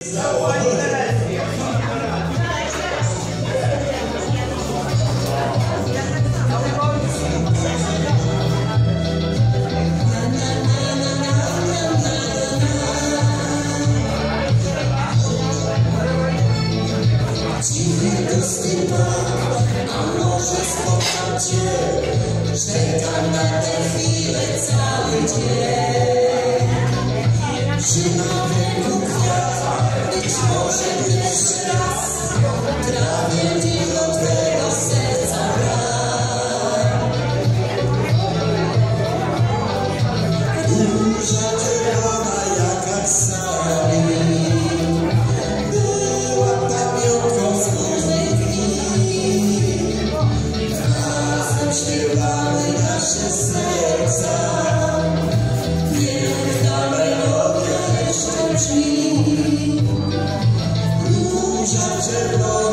A może spotkam Cię, czekam na tę chwilę cały dzień. Przy nowym kwiatach, być może jeszcze raz trafię Ci do Twego serca brak. Duża czerwona jak aksami, była pamiątką z różnych dni. Razem śpiewały nasze serca, niech ta melodia jeszcze brzmi. Róża czerwona